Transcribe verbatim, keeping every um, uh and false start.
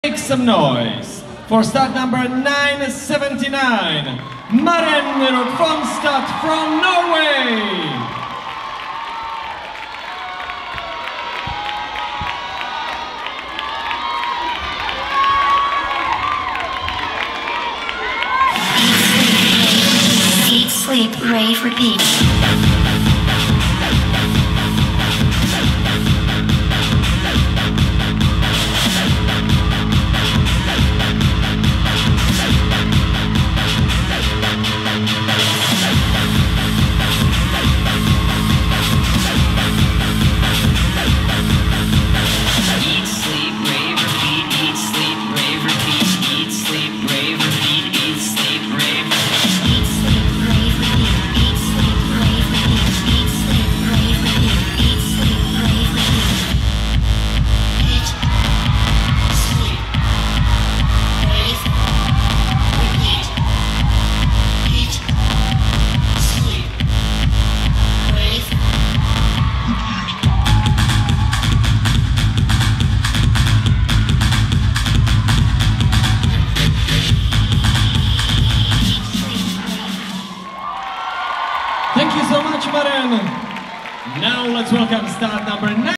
Make some noise for start number nine seventy-nine, Maren from start from Norway. Eat, sleep, rave, repeat. Thank you so much, Maren. Now let's welcome start number nine.